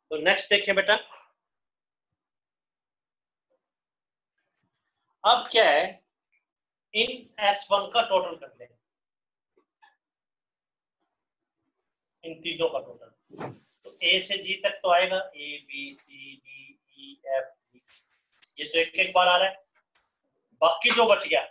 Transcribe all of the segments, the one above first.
तो नेक्स्ट देखें बेटा, अब क्या है, इन S1 का टोटल कर लें, इन तीनों का टोटल। तो A से G तक तो आएगा A B C D E F G, ये तो एक एक बार आ रहा है। बाकी जो बच गया,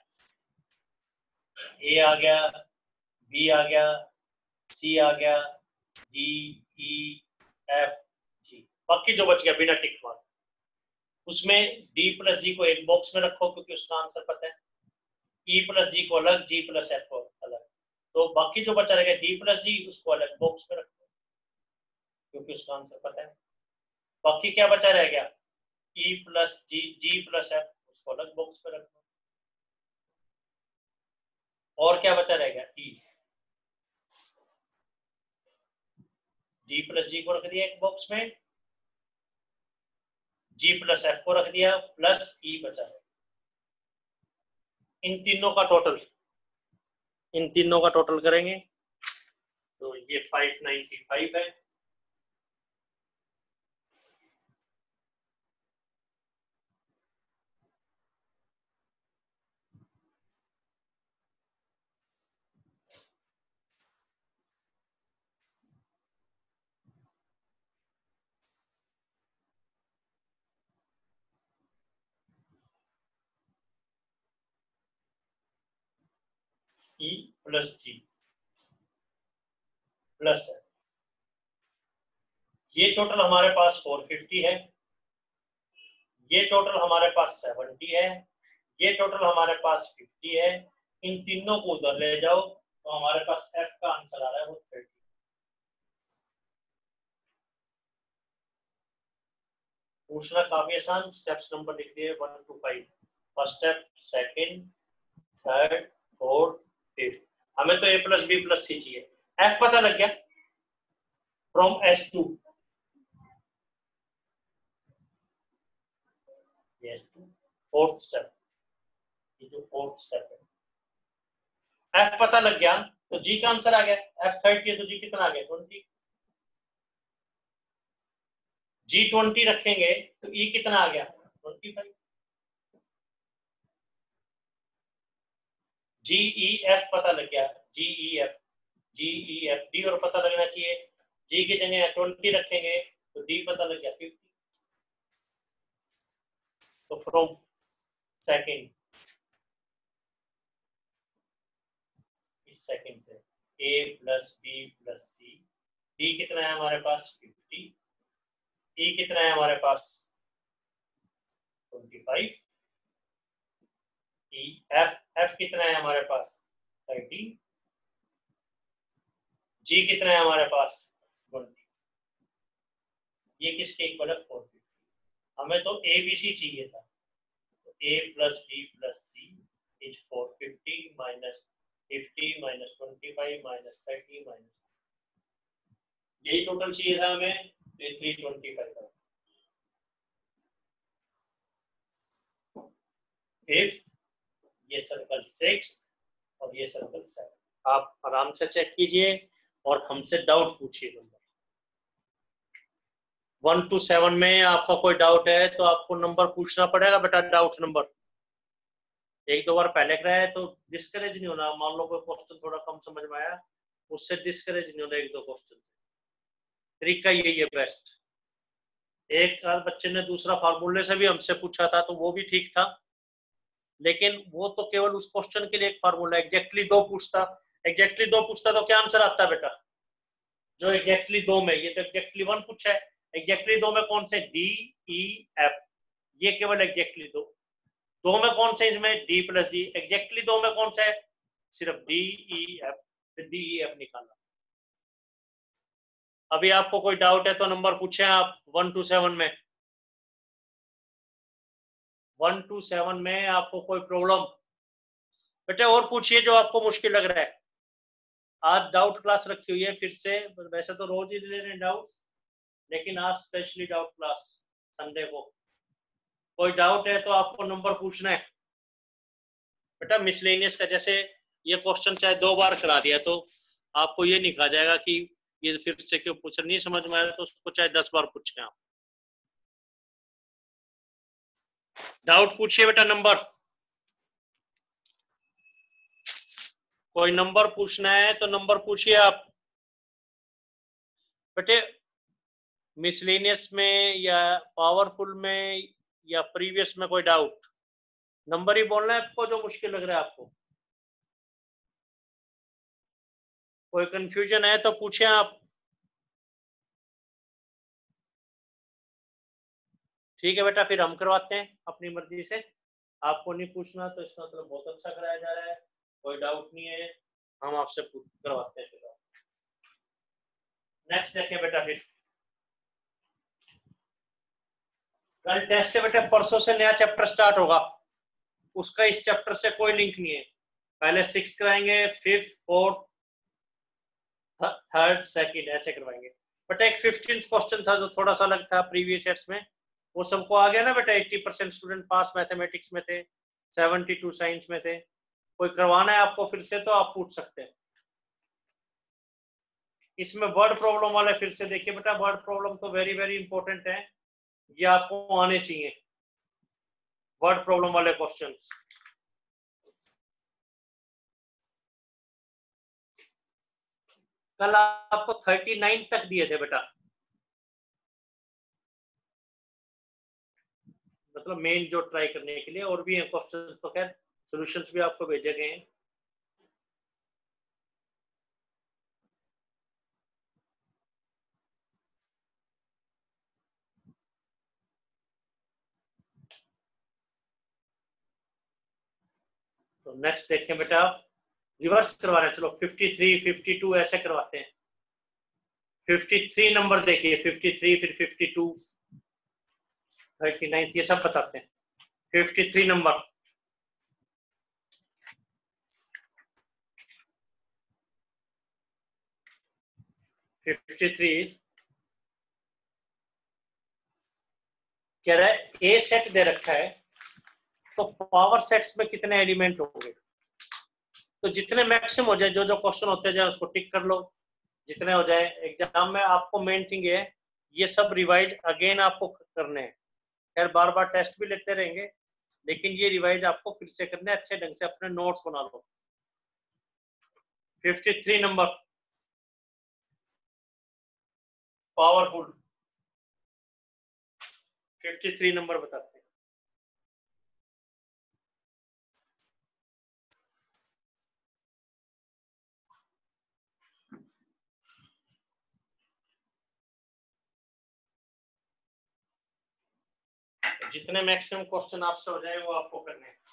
A आ गया, B आ गया, C आ गया, D E F G, बाकी जो बच गया बिना टिक मार्क, उसमें D प्लस G को एक बॉक्स में रखो क्योंकि उसका आंसर पता है, E प्लस G को अलग, G प्लस F को अलग। तो बाकी जो बचा रहेगा D प्लस G, उसको अलग बॉक्स में रखो क्योंकि उसका आंसर पता है। बाकी क्या बचा रह गया, E plus G, G plus F, उसको अलग बॉक्स में रखो। और क्या बचा रह गया, E, D प्लस G को रख दिया एक बॉक्स में, G प्लस F को रख दिया, प्लस E बचा है। इन तीनों का टोटल करेंगे तो ये 595 है। E प्लस G प्लस है, ये टोटल हमारे पास 450 है, ये टोटल हमारे पास 70 है, ये टोटल हमारे पास 50 है। इन तीनों को उधर ले जाओ तो हमारे पास F का आंसर आ रहा है वो 30। पूछना काफी आसान, स्टेप्स नंबर लिख दिए 1 to 5, first step, second, third, fourth, fifth. हमें तो A plus B plus C चाहिए। F पता लग गया, from S2, S2 fourth step, ये जो फोर्थ स्टेप है। F पता लग गया तो G का आंसर आ गया, F 30 है तो G कितना आ गया 20। G 20 रखेंगे तो E कितना आ गया 25। GEF पता लग गया, GEF, GEF, D और पता लगना चाहिए, G की जगह 20 रखेंगे तो D पता लग गया 50। तो फ्रॉम सेकंड, इस सेकंड से A plus B plus C, D कितना है हमारे पास 50, E कितना है हमारे पास 25, E F कितना है हमारे पास 30, G कितना है हमारे पास 20। ये किसके इक्वल है 450। हमें तो ABC चाहिए था, तो A plus B plus C is 450 minus 50 minus 25 minus 30 minus, यही टोटल चाहिए था हमें, तो 325 है। फिफ्थ, ये सर्कल 6 और ये सर्कल 7। आप आराम से चेक कीजिए और हमसे डाउट पूछिए। नंबर 1 to 7 में आपका कोई डाउट है तो आपको नंबर पूछना पड़ेगा बेटा, डाउट नंबर। एक दो बार पहले कराया तो डिस्करेज नहीं होना, मान लो कोई क्वेश्चन थोड़ा कम समझ में आया, उससे डिस्करेज नहीं होना। एक दो क्वेश्चन तरीका यही है बेस्ट। एक बच्चे ने दूसरा फार्मूले से भी हमसे पूछा था तो वो भी ठीक था, लेकिन वो तो केवल उस क्वेश्चन के लिए एक फार्मूला, एग्जैक्टली दो पूछता तो क्या आंसर आता बेटा, जो एग्जैक्टली दो में, ये तो एग्जैक्टली 1 पूछा है, एग्जैक्टली दो में कौन से D E F, ये केवल एग्जैक्टली दो में कौन से, इसमें D प्लस D, एग्जैक्टली दो में कौन सा है, सिर्फ D E F, D E F निकालना। अभी आपको कोई डाउट है तो नंबर पूछे आप 1 to 7 में, 1 to 7 में आपको कोई प्रॉब्लम बेटे और पूछिए जो आपको मुश्किल लग रहा है। आज डाउट क्लास रखी हुई है फिर से, वैसे तो रोज ही ले रहे हैं डाउट्स, लेकिन आज स्पेशली डाउट क्लास संडे को। कोई डाउट है तो आपको नंबर पूछना है बेटा। मिसलेनियस का जैसे ये क्वेश्चन चाहे 2 बार करा दिया तो आपको ये नहीं कहा जाएगा कि ये फिर से क्यों पूछ रहे, नहीं समझ में आया तो उसको चाहे 10 बार पूछे आप। डाउट पूछिए बेटा। नंबर, कोई नंबर पूछना है तो नंबर पूछिए आप बेटे। मिसलेनियस में या पावरफुल में या प्रीवियस में कोई डाउट, नंबर ही बोलना है आपको जो मुश्किल लग रहा है आपको। कोई कंफ्यूजन है तो पूछें आप। ठीक है बेटा, फिर हम करवाते हैं अपनी मर्जी से। आपको नहीं पूछना तो इसका मतलब बहुत अच्छा कराया जा रहा है, कोई डाउट नहीं है, हम आपसे करवाते हैं। नेक्स्ट देखें बेटा। फिर कल टेस्ट है बेटा, परसों से नया चैप्टर स्टार्ट होगा, उसका इस चैप्टर से कोई लिंक नहीं है। पहले 6th कराएंगे, 5th, 4th, 3rd, 2nd ऐसे करवाएंगे। बट एक 15th क्वेश्चन था जो थोड़ा सा अलग था प्रीवियस ईयर्स में, वो सबको आ गया ना बेटा। 80% स्टूडेंट पास मैथमेटिक्स में थे, 72 साइंस में थे। कोई करवाना है आपको फिर से तो आप पूछ सकते हैं। इसमें वर्ड प्रॉब्लम वाले फिर से देखिए बेटा, वर्ड प्रॉब्लम तो वेरी वेरी इंपॉर्टेंट है, ये आपको आने चाहिए वर्ड प्रॉब्लम वाले क्वेश्चन। कल आपको 39 तक दिए थे बेटा, मतलब मेन जो ट्राई करने के लिए, और भी हैं क्वेश्चन तो खैर सॉल्यूशंस भी आपको भेजे गए हैं। तो नेक्स्ट देखें बेटा, रिवर्स करवा रहे हैं। चलो 53, 52 ऐसे करवाते हैं। 53 नंबर देखिए, 53 फिर 52, 39 ये सब बताते हैं। 53 नंबर, कह रहा है ए सेट दे रखा है तो पावर सेट्स में कितने एलिमेंट होंगे। तो जितने मैक्सिमम हो जाए, जो जो क्वेश्चन होते जाए उसको टिक कर लो, जितने हो जाए। एग्जाम में आपको मेन थिंग है ये सब रिवाइज अगेन आपको करने हैं। खैर बार बार टेस्ट भी लेते रहेंगे, लेकिन ये रिवाइज आपको फिर से करने, अच्छे ढंग से अपने नोट्स बना लो। 53 नंबर, पावरफुल। 53 नंबर बताते हैं। जितने मैक्सिमम क्वेश्चन आपसे हो जाए वो आपको करने हैं।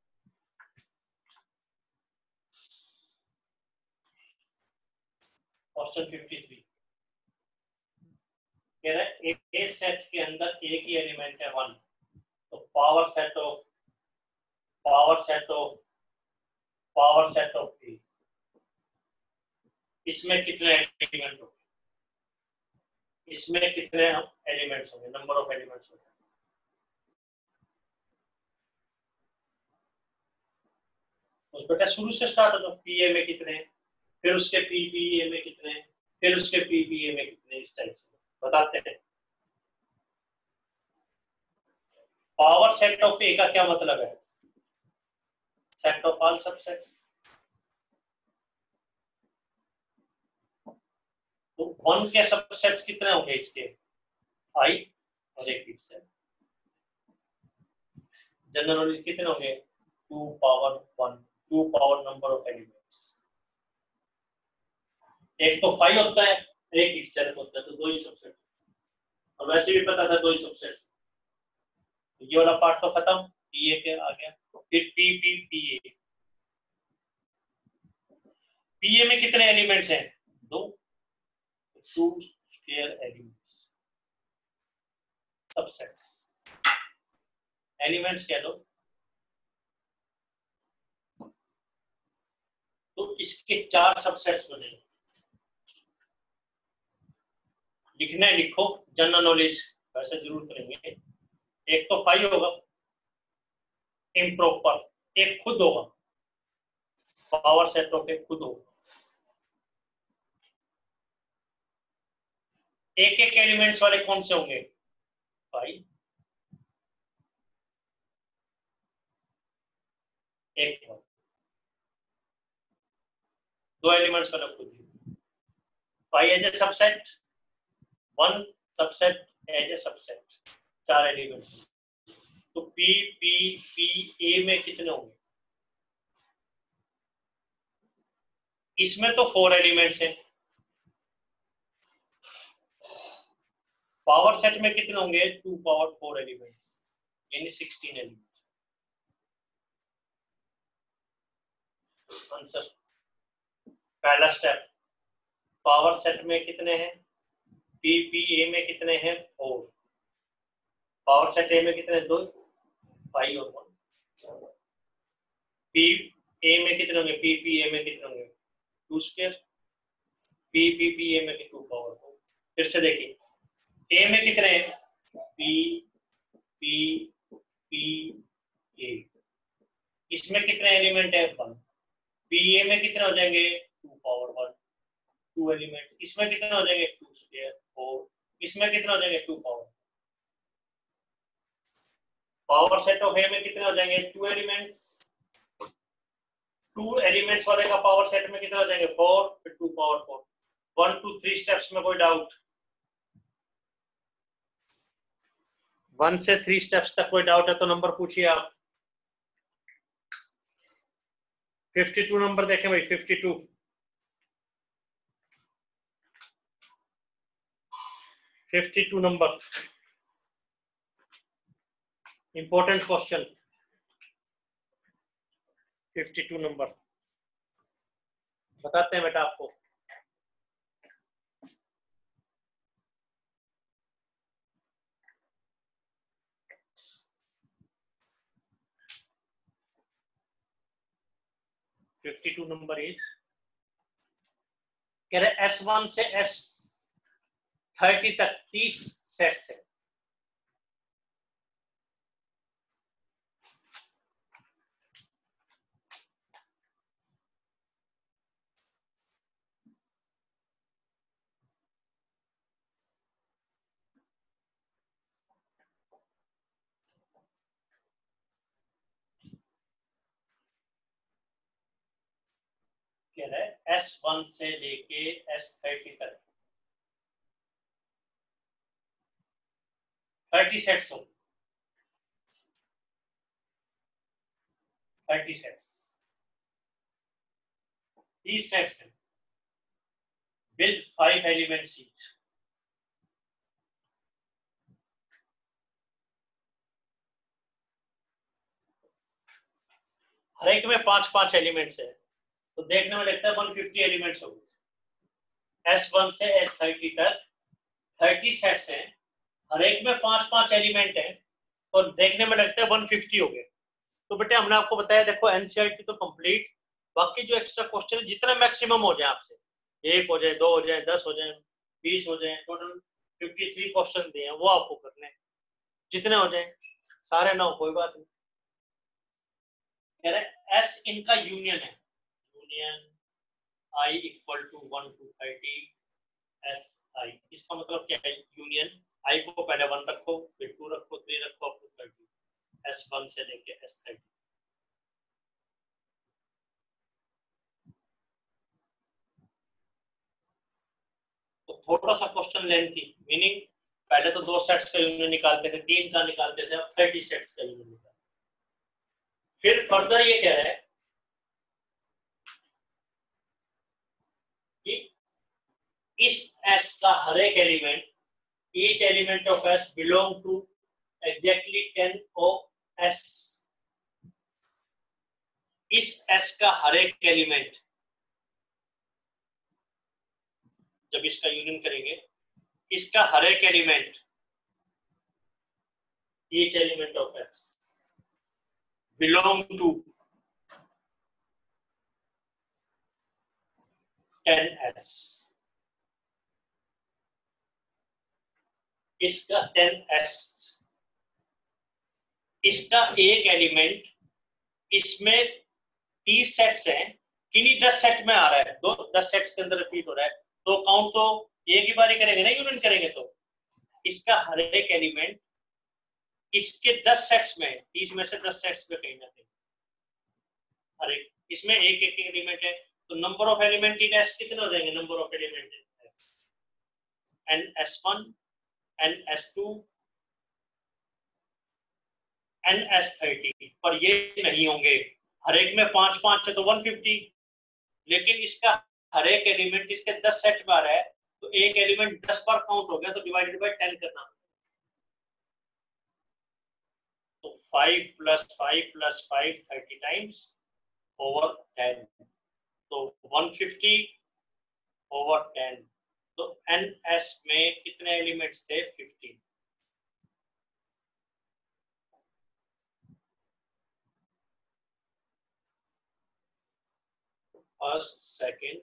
क्वेश्चन 53 कह रहा है ए सेट के अंदर एक ही एलिमेंट है 1, तो पावर सेट ऑफ 3, इसमें कितने एलिमेंट होंगे, इसमें कितने एलिमेंट्स होंगे, नंबर ऑफ एलिमेंट्स होंगे। तो बेटा शुरू से स्टार्ट हो, पीए में कितने, फिर उसके पीपीए में कितने, फिर उसके पीपीए में कितने, इस टाइप से बताते हैं। पावर सेट ऑफ ए का क्या मतलब है, सेट ऑफ ऑल सबसेट्स। तो 1 के सबसेट्स कितने होंगे इसके, 5 और एक पिक्सेल। जनरल नॉलेज कितने होंगे, 2 power 1, 2 power number of elements. एक तो 5 होता है, एक इटसेल्फ होता है, तो 2 ही सबसेट। और वैसे भी पता था 2 ही सबसेट। ये वाला पार्ट तो खत्म, पीए के आ गया। फिर पी पी पीए, पीए में कितने एलिमेंट्स हैं, 2 स्क्वायर एलिमेंट्स, सबसेट्स। एलिमेंट्स कह लो, तो इसके 4 सबसेट्स बने। लिखना है लिखो, जनरल नॉलेज वैसे जरूर करेंगे। एक तो 5 होगा इम्प्रॉपर, एक खुद होगा, पावर सेट ऑफ एक खुद होगा। एक एक एलिमेंट्स वाले कौन से होंगे भाई? एक दो एलिमेंट्स वाला खुद five as a subset, one subset as a subset, चार एलिमेंट्स। तो पी पी पी ए में कितने होंगे? इसमें तो 4 एलिमेंट्स हैं। पावर सेट में कितने होंगे? 2 पावर 4 एलिमेंट्स, यानी 16 एलिमेंट्स। आंसर पहला स्टेप, पावर सेट में कितने हैं? पी पी ए में कितने हैं? 4। पावर सेट ए में कितने? 2, 5 और 1। पी ए में कितने होंगे? पी पी ए में कितने होंगे? 2 square. P P P A में 2 पावर 4। फिर से देखिए, ए में कितने हैं? P P P A. इसमें कितने एलिमेंट है? 1। पी ए में कितने हो जाएंगे? 2 पावर 1, 2 एलिमेंट्स। इसमें कितने हो जाएंगे? 2 स्क्वायर 4। इसमें कितने हो जाएंगे? 2 power. Power set of A में कितने हो जाएंगे? 2 एलिमेंट्स। 2 एलिमेंट्स वाले का पावर सेट में कितने हो जाएंगे? 4, फिर 2 पावर 4। 1 2 3 स्टेप्स में कोई डाउट? 1 से 3 स्टेप्स तक कोई डाउट है तो नंबर पूछिए आप। 52 नंबर देखें भाई, 52। Number important question. 52 नंबर बताते हैं बेटा आपको। नंबर इज, कह रहे S1 से S30 तक 30 सेट्स है। कह रहे S1 से लेके S30 तक 30 सेट्स हो। 30 सेट्स, 30 सेट्स है with 5 elements each। हर एक में 5-5 एलिमेंट्स है, तो देखने में लगता है 150 एलिमेंट्स हो गए। S1 से S30 तक 30 सेट्स हैं, हर एक में 5-5 एलिमेंट है, तो देखने में लगता है 150 हो गए। तो बेटे हमने आपको बताया, देखो एनसीईआरटी तो कंप्लीट, बाकी जो एक्स्ट्रा क्वेश्चन है जितने मैक्सिमम हो जाए आपसे, 1 हो जाए, 2 हो जाए, 10 हो जाए, 20 हो जाए, टोटल 53 क्वेश्चन दिए हैं, वो आपको करने हैं। जितने हो जाए, सारे ना हो कोई बात नहीं। कह रहे एस इनका यूनियन है, union I equal to 1 to 30 S I. इसका मतलब क्या है? यूनियन आई को पहले 1 रखो, फिर 2 रखो, 3 रखो, अप टू 30, S1 से लेके S30। तो थोड़ा सा क्वेश्चन लेंथी, मीनिंग पहले तो 2 सेट्स का यूनियन निकालते थे, 3 का निकालते थे, अब 30 सेट्स का यूनियन निकालते। फिर फर्दर ये कह रहा है कि इस S का हर एक element, each element of S belong to exactly 10 of S। इस S का हर एक एलिमेंट, जब इसका यूनियन करेंगे, इसका हर एक element, each element of S belong to 10S। इसका 10S, इसका एक एलिमेंट, इसमें 30 सेट्स हैं, किन्हीं 10 सेट में आ रहा है, 10 सेट्स के अंदर रिपीट हो रहा है, तो काउंट तो एक ही बारी करेंगे ना यूनियन करेंगे तो इसका हर एक एलिमेंट इसके 10 सेट्स में 30 में से 10 सेट्स में कहीं ना कहीं हर एक इसमें एक एक एलिमेंट है तो number of element in S कितने हो जाएंगे number of element in N S1 N S2 N S30 पर ये नहीं होंगे हर एक में 5-5 है तो 150 लेकिन इसका हर एक एलिमेंट इसके 10 सेट में आ रहा है तो एक एलिमेंट 10 बार काउंट हो गया तो डिवाइडेड बाय 10 करना तो 5 + 5 + 5 30 टाइम्स ओवर 10 तो 150 ओवर 10 तो NS में कितने एलिमेंट्स थे 15 first second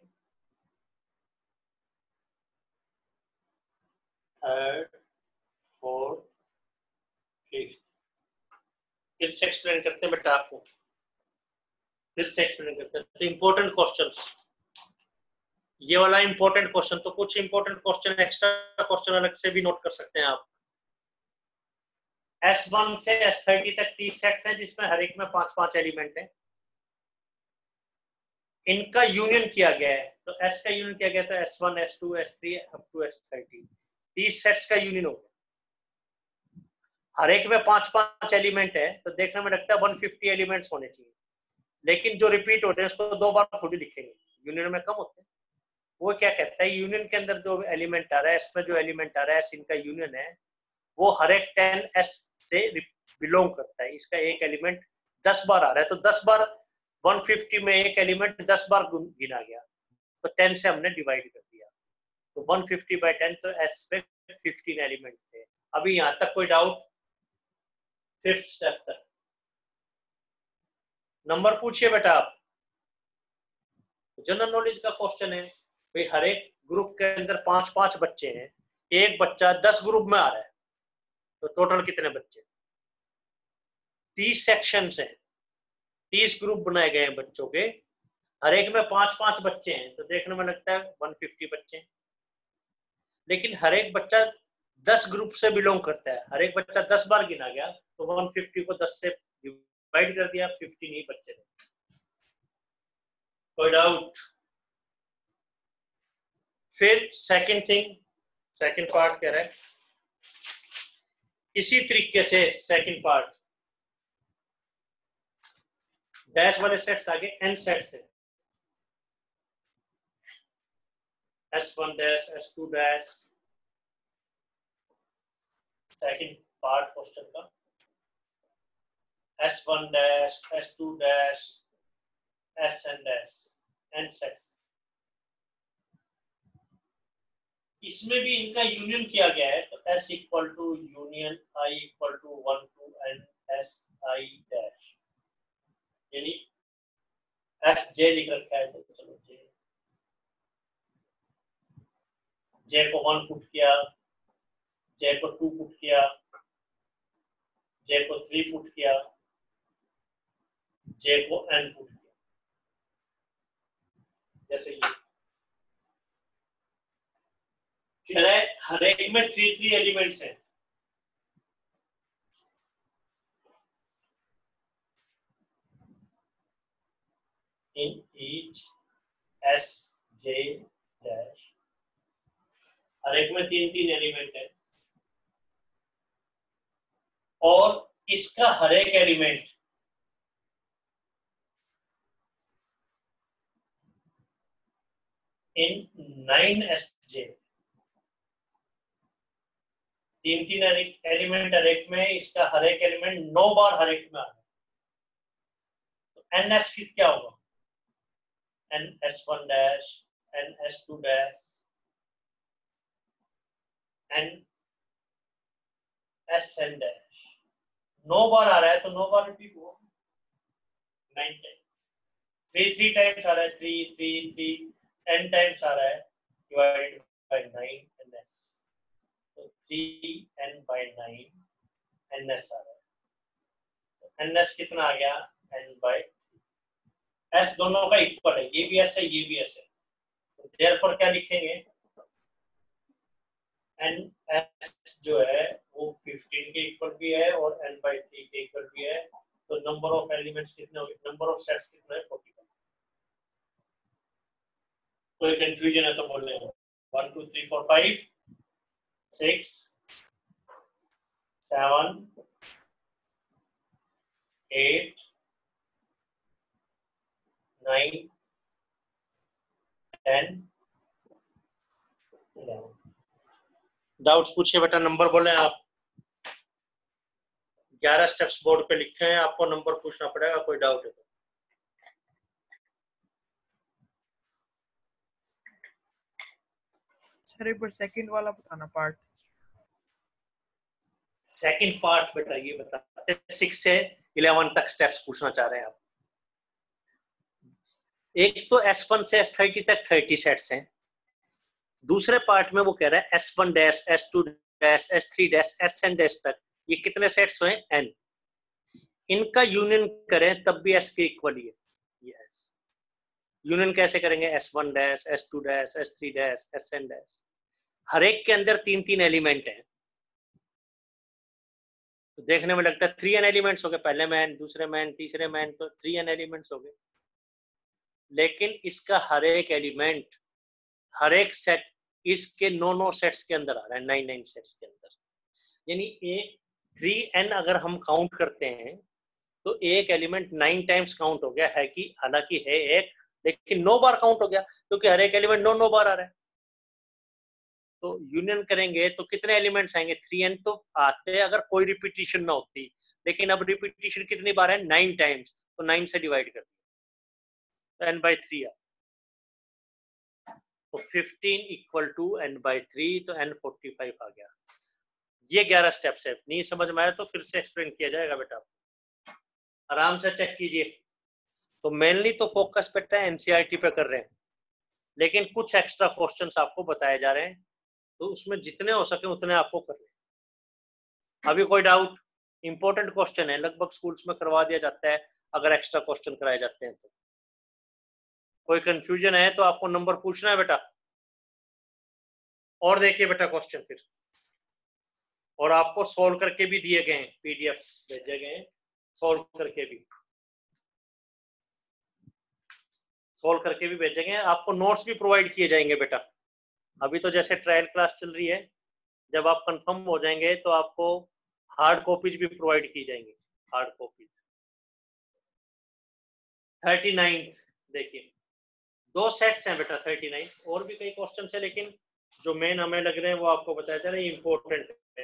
third fourth fifth फिर से एक्सप्लेन करते हैं बेटा आपको फिर से एक्सप्लेन करते हैं तो इंपॉर्टेंट क्वेश्चंस ये वाला इंपॉर्टेंट क्वेश्चन तो कुछ इंपॉर्टेंट क्वेश्चन एक्स्ट्रा क्वेश्चन अलग से भी नोट कर सकते हैं आप S1 से S30 तक 30 सेट्स हैं जिसमें हर एक में 5-5 एलिमेंट हैं इनका यूनियन किया गया है तो S का यूनियन किया गया था S1 S2 S3 up to S30 30 sets का यूनियन हो गया हर एक में 5-5 एलिमेंट है तो देखने में लगता है 150 एलिमेंट्स होने चाहिए लेकिन जो रिपीट होते हैं उसको 2 बार थोड़ी लिखेंगे यूनियन में कम होते हैं वो क्या कहता है यूनियन के अंदर जो एलिमेंट आ रहा है इसमें जो एलिमेंट आ रहा है इनका यूनियन है वो हर एक 10S से बिलोंग करता है इसका एक एलिमेंट 10 बार आ रहा है तो 10 बार 150 में एक एलिमेंट 10 बार गिना गया तो 10 से हमने डिवाइड कर दिया तो 150/10 तो S पे 15 एलिमेंट थे अभी यहां तक कोई डाउट फिफ्थ स्टेप तक नंबर पूछिए बेटा आप जनरल नॉलेज का क्वेश्चन है भाई हर एक ग्रुप के अंदर 5-5 बच्चे हैं एक बच्चा 10 ग्रुप में आ रहा है तो टोटल कितने बच्चे 30 सेक्शंस हैं 30 ग्रुप बनाए गए हैं बच्चों के हर एक में 5-5 बच्चे हैं तो देखने में लगता है 150 बच्चे हैं लेकिन हर एक बच्चा 10 ग्रुप से बिलोंग करता है हर एक बच्चा 10 बार गिना गया तो 150 को 10 से डिवाइड कर दिया 15 ही बच्चे थे कोई डाउट फिर सेकंड पार्ट कह रहा है इसी तरीके से सेकंड पार्ट डैश वाले सेट्स आगे n सेट्स है S1 dash S2 dash second part question का S1 dash S2 dash Sn dash n sets इसमें भी इनका यूनियन किया गया है तो S = union I = 1 to n S I dash यानी SJ लिख रखा है तो चलो J को 1 पुट किया J को 2 पुट किया J को 3 पुट किया J को n पुट किया जैसे ये कह रहा है हर एक में 3 एलिमेंट्स हैं in each SJ dash हर एक में 3 एलिमेंट है और इसका हर एक एलिमेंट इन 9 SJ 3 एलिमेंट हर एक में इसका हर एक एलिमेंट 9 बार हर एक में आ रहा है तो NS क्या होगा NS1 dash NS2 dash NSN dash 9 बार आ रहा है तो 9 बार रिपीट हुआ 9 टाइम 3 टाइम्स आ रहा है 3 10 टाइम्स आ रहा है डिवाइडेड बाय 9 NS तो 3n/9 NS आ रहा है तो NS कितना आ गया n/3 S दोनों का इक्वल है ये भी S है ये भी S है तो देयरफॉर क्या लिखेंगे एन एस जो है वो 15 के इक्वल भी है और n/3 के इक्वल भी है, तो नंबर ऑफ एलिमेंट्स कितने होंगे, नंबर ऑफ सेट्स कितना है 41। कोई कंफ्यूजन है तो बोलने दो। 1 2 3 4 5 6 7 8 9 10 11। डाउट्स पूछिए बेटा, नंबर बोले आप। 11 स्टेप्स बोर्ड पे लिखे हैं, आपको नंबर पूछना पड़ेगा, कोई डाउट है तो। सर एक बार सेकंड वाला बताना पार्ट। सेकंड पार्ट बेटा ये बताते 6 से 11 तक स्टेप्स पूछना चाह रहे हैं आप। एक तो S1 से S30 तक 30 सेट्स हैं। दूसरे पार्ट में वो कह रहा है S1 dash S2 dash S3 dash Sn dash तक ये कितने सेट्स हुए n, इनका यूनियन करें तब भी S के इक्वल ही है। यस, यूनियन कैसे करेंगे, S1 dash S2 dash S3 dash Sn dash, हर एक के अंदर 3-3 एलिमेंट हैं, तो देखने में लगता है 3n एलिमेंट्स हो गए, पहले में n, दूसरे में n, तीसरे में n, तो 3n एलिमेंट्स हो गए। लेकिन इसका हर एक एलिमेंट, हर एक सेट इसके 9 सेट्स के अंदर आ रहा है, 9 सेट्स के अंदर। यानी एक 3n अगर हम काउंट करते हैं तो एक एलिमेंट 9 टाइम्स काउंट हो गया है, कि हालांकि है एक, लेकिन 9 बार काउंट हो गया क्योंकि हर एक एलिमेंट 9 बार आ रहा है। तो यूनियन करेंगे तो कितने एलिमेंट्स आएंगे, 3n तो आते हैं अगर कोई रिपीटिशन ना होती, लेकिन अब रिपीटिशन कितनी बार है, 9 टाइम्स, तो 9 से डिवाइड कर दिया तो n/3 आ, तो 15 इक्वल टू n/3, तो n 45 आ गया। ये 11 स्टेप्स है, नहीं समझ में आया तो फिर से एक्सप्लेन किया जाएगा बेटा, आराम से चेक कीजिए। तो मेनली तो फोकस बेटा एनसीईआरटी पे कर रहे हैं, लेकिन कुछ एक्स्ट्रा क्वेश्चंस आपको बताए जा रहे हैं, तो उसमें जितने हो सके उतने आपको कर लें। अभी कोई डाउट, इंपॉर्टेंट क्वेश्चन है, लगभग स्कूल्स में करवा दिया जाता है अगर एक्स्ट्रा क्वेश्चन कराए जाते हैं तो। कोई कंफ्यूजन है तो आपको नंबर पूछना है बेटा। और देखिए बेटा क्वेश्चन फिर, और आपको सोल्व करके भी दिए गए हैं, पीडीएफ भेजे गए हैं, सोल्व करके भी भेजे गए हैं। आपको नोट्स भी प्रोवाइड किए जाएंगे बेटा। अभी तो जैसे ट्रायल क्लास चल रही है, जब आप कंफर्म हो जाएंगे तो आपको हार्ड कॉपीज भी प्रोवाइड की जाएंगी, हार्ड कॉपीज। 39 देखिए, 2 सेट्स हैं बेटा 39, और भी कई क्वेश्चन है, लेकिन जो मेन हमें लग रहे हैं वो आपको बताया जा रहा है, इंपॉर्टेंट है।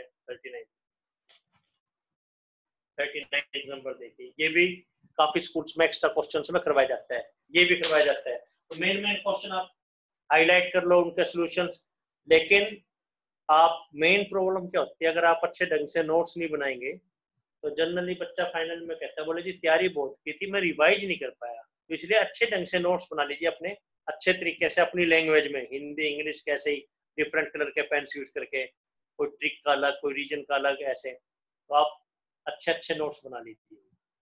39 नंबर देखिए, ये भी काफी स्कूल्स में एक्स्ट्रा क्वेश्चन में करवाया जाता है, ये भी करवाया जाता है। तो मेन क्वेश्चन आप हाईलाइट कर लो, उनके सॉल्यूशंस। लेकिन आप मेन प्रॉब्लम क्या होती है, अगर आप अच्छे ढंग से नोट्स नहीं बनाएंगे तो जनरली बच्चा फाइनल में कहता है, बोले जी तैयारी बहुत की थी, मैं रिवाइज नहीं कर पाया। तो इसलिए अच्छे ढंग से नोट्स बना लीजिए अपने अच्छे तरीके से, अपनी लैंग्वेज में, हिंदी इंग्लिश कैसे ही, डिफरेंट कलर के पेन्स यूज करके, कोई ट्रिक का अलग, कोई रीजन का अलग, ऐसे तो आप अच्छे अच्छे नोट्स बना लीजिए।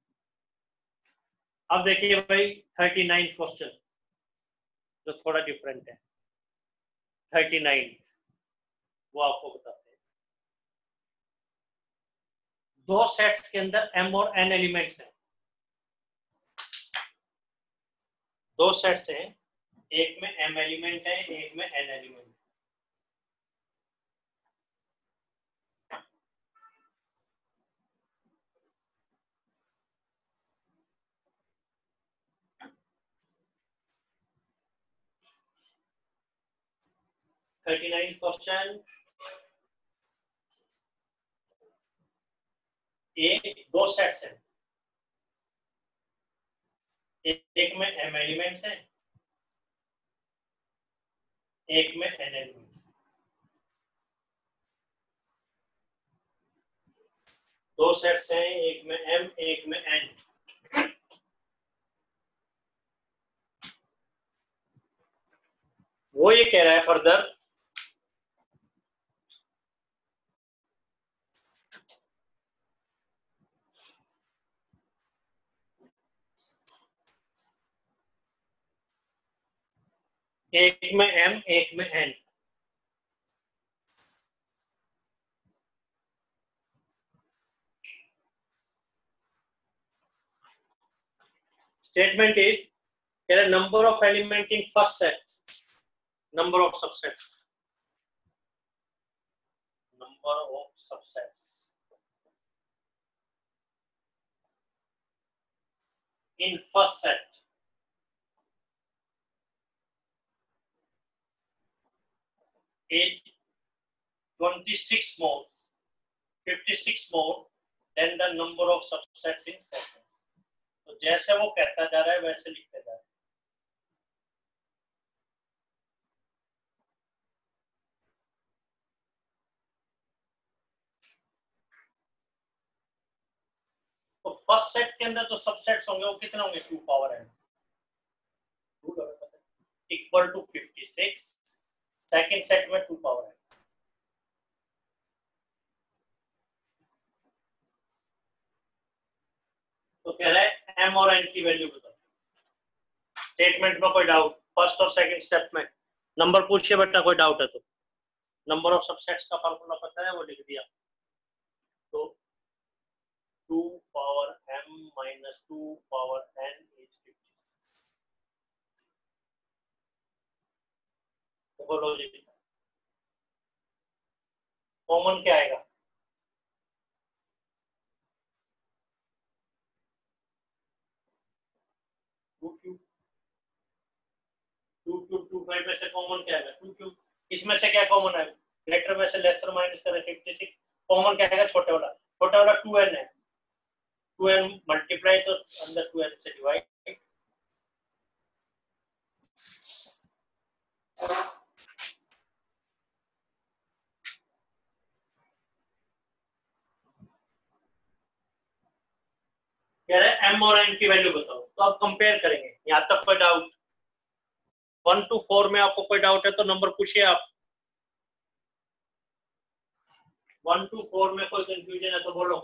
अब देखिए भाई 39 क्वेश्चन जो थोड़ा डिफरेंट है। 39 वो आपको बताते हैं, 2 सेट्स के अंदर m और n एलिमेंट्स हैं, 2 सेट्स हैं, एक में m एलिमेंट है, एक में n एलिमेंट। क्वेश्चन, एक 2 सेट्स हैं, एक में m एलिमेंट्स हैं, एक में n एलिमेंट्स। 2 सेट्स हैं, एक में m एक में n। वो ये कह रहा है फर्दर, एक में m एक में n, statement is there are number of element in first set, number of subsets, in first set is 26 more, 56 more than the number of subsets in set. तो जैसे वो कहता जा रहा है वैसे लिखते जा रहे हैं। तो फर्स्ट सेट के अंदर जो सबसेट्स होंगे वो कितने होंगे 2 power n equal to 56, second set में 2 पावर n। तो कह रहा है m और n की वैल्यू बताओ। स्टेटमेंट में कोई डाउट? फर्स्ट और सेकंड स्टेप में नंबर पूछिए बेटा, कोई डाउट है तो। नंबर ऑफ सबसेट्स का फार्मूला पता है, वो लिख दिया। तो 2 power m minus 2 power n is 56। बोलो जी, कॉमन क्या आएगा? 2 क्यूब, 2 क्यूब 2 5 में से कॉमन क्या आएगा? 2 क्यूब। इसमें से क्या कॉमन है? ग्रेटर में से लेसर माइनस करें 56, कॉमन क्या आएगा? छोटे वाला। छोटे वाला 2n है, 2n मल्टीप्लाई तो अंदर 2n से डिवाइड। कह रहे हैं m और n की वैल्यू बताओ। तो आप कंपेयर करेंगे। यहां तक कोई डाउट? 1 to 4 में आपको कोई डाउट है तो नंबर पूछिए आप। 1 to 4 में कोई कंफ्यूजन है तो बोलो।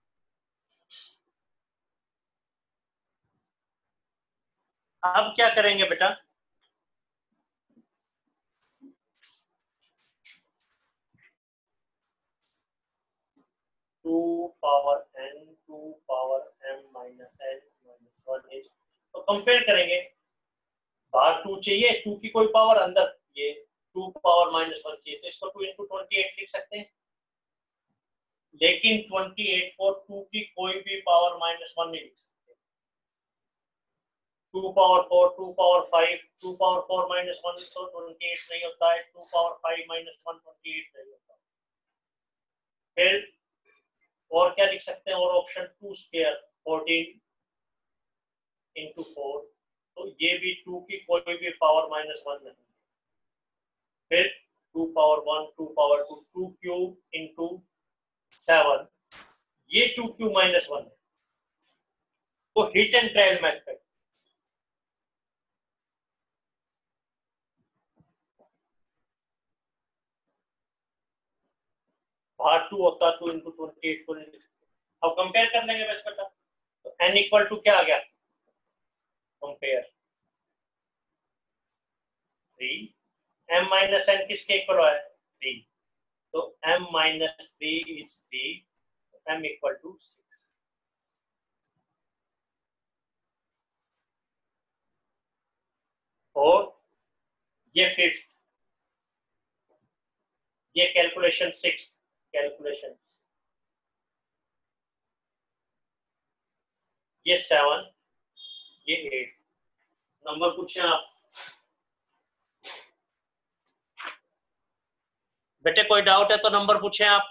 अब क्या करेंगे बेटा? Two power n 2 power m minus n minus 1 is, तो कंपेयर करेंगे। बाहर 2 चाहिए, 2 की कोई पावर, अंदर ये 2 पावर माइनस 1 चाहिए, तो इसको 2 into 28 लिख सकते हैं। लेकिन 28 को 2 की कोई भी पावर माइनस 1 नहीं लिख सकते। 2 पावर 4, 2 पावर 5, 2 पावर 4 माइनस 1 तो 28 नहीं होता है, 2 पावर 5 माइनस 1 28 नहीं होता। फिर और क्या लिख सकते हैं? और ऑप्शन 2 स्क्वायर 14 into 4, तो ये भी 2 की कोई भी पावर माइनस 1 नहीं। फिर 2 पावर 1, 2 पावर 2, 2 क्यूब into 7, ये 2 क्यूब माइनस 1 है। तो हिट एंड ट्रायल मेथड, बाहर 2 होता 2 into 28 को नहीं लिख सकते। अब कंपेयर कर लेंगे बस बेटा। तो n इक्वल टू क्या आ गया? कंपेयर 3, m माइनस n किसके इक्वल है? 3, तो m minus 3 is 3, m equal to 6। और ये फिफ्थ, ये कैलकुलेशन 6, कैलकुलेशन ये 7, ये 8। नंबर पूछे आप बेटे, कोई डाउट है तो नंबर पूछे आप।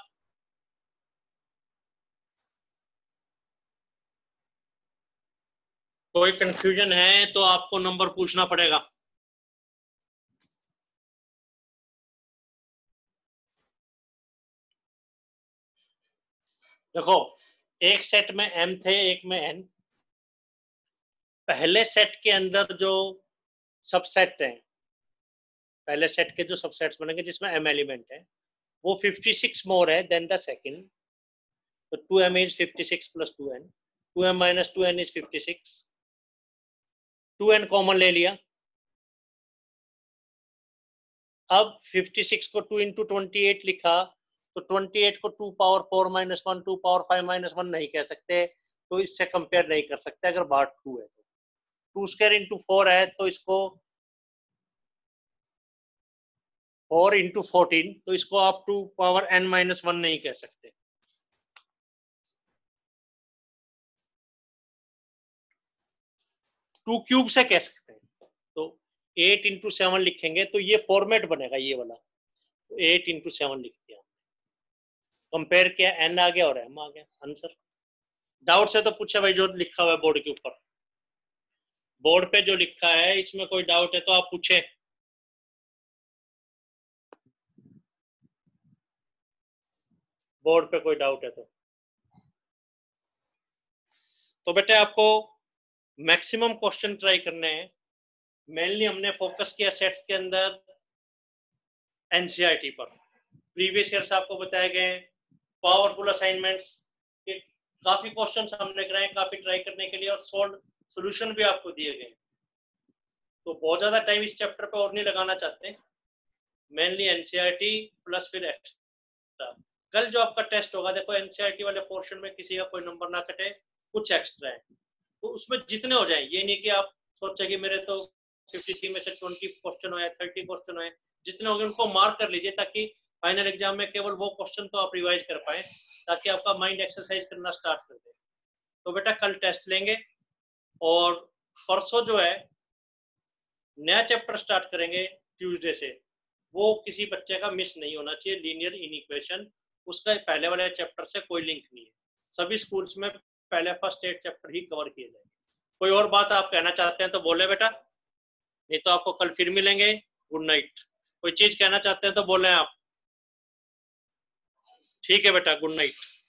कोई कंफ्यूजन है तो आपको नंबर पूछना पड़ेगा। देखो, एक सेट में m थे, एक में n। पहले सेट के अंदर जो सबसेट है, पहले सेट के जो सबसेट्स बनेंगे जिसमें m एलिमेंट है, वो 56 मोर है देन द सेकंड। तो 2m is 56 plus 2n, 2m minus 2n is 56, 2n common ले लिया। अब 56 को 2 into 28 लिखा, तो 28 को 2 पावर 4 माइनस 1, 2 पावर 5 माइनस 1 नहीं कह सकते, तो इससे कंपेयर नहीं कर सकते अगर बाहर 2 है तो। 2 स्क्वायर इंटू 4 है तो इसको 4 इंटू 14, तो इसको आप 2 पावर n-1 नहीं कह सकते। 2 क्यूब से कह सकते हैं। तो 8 इंटू 7 लिखेंगे तो ये फॉर्मेट बनेगा ये वाला, तो 8 इंटू 7 लिख दिया, कंपेयर किया, n आ गया और m आ गया आंसर। डाउट से तो पूछा भाई जो लिखा हुआ है बोर्ड के ऊपर, बोर्ड पे जो लिखा है इसमें कोई डाउट है तो आप पूछे। बोर्ड पे कोई डाउट है तो बेटे आपको मैक्सिमम क्वेश्चन ट्राई करने हैं। मेनली हमने फोकस किया सेट्स के अंदर एनसीईआरटी पर। प्रीवियस ईयर से आपको बताए गए पावरफुल असाइनमेंट्स के काफी क्वेश्चंस हमने कराए, काफी ट्राई करने के लिए, और सॉल्यूशन भी आपको दिए गए। तो बहुत ज्यादा टाइम इस चैप्टर पे और नहीं लगाना चाहते, मेनली एनसीईआरटी प्लस फिर एक्स्ट्रा। कल जो आपका टेस्ट होगा, देखो एनसीईआरटी वाले पोर्शन में किसी का कोई नंबर ना कटे, कुछ एक्स्ट्रा है तो उसमें जितने हो जाए, ये नहीं कि आप सोचे कि मेरे तो 53 में से 20 क्वेश्चन हो या 30 क्वेश्चन हो, जितने हो गए उनको मार्क कर लीजिए ताकि फाइनल एग्जाम में केवल वो क्वेश्चन तो आप रिवाइज कर पाए, ताकि आपका माइंड एक्सरसाइज करना स्टार्ट कर दे। तो बेटा कल टेस्ट लेंगे और परसों जो है नया चैप्टर स्टार्ट करेंगे ट्यूसडे से। वो किसी बच्चे का मिस नहीं होना चाहिए, लीनियर इनइक्वेशन, उसका पहले वाले चैप्टर से कोई लिंक नहीं है। सभी स्कूल्स में पहले फर्स्ट 8 चैप्टर ही कवर किए जाएंगे। कोई और बात आप कहना चाहते हैं तो बोले बेटा, नहीं तो आपको कल फिर मिलेंगे। Good night. कोई चीज कहना चाहते हैं तो बोले आप। ठीक है बेटा, गुड नाइट।